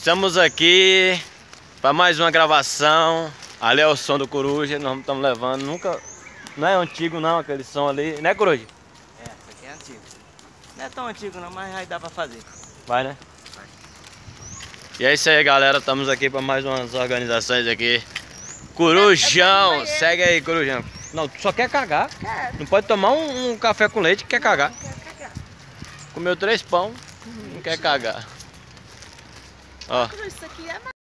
Estamos aqui para mais uma gravação. Ali é o som do Coruja, nós estamos levando. Nunca. Não é antigo não, aquele som ali, né, Coruja? É, isso aqui é antigo. Não é tão antigo não, mas aí dá pra fazer. Vai, né? Vai. E é isso aí, galera. Estamos aqui para mais umas organizações aqui. Corujão! Segue aí, Corujão. Não, tu só quer cagar. Não pode tomar um café com leite que quer cagar. Não quero cagar. Comeu 3 pão, não quer cagar. Ó. Isso aqui é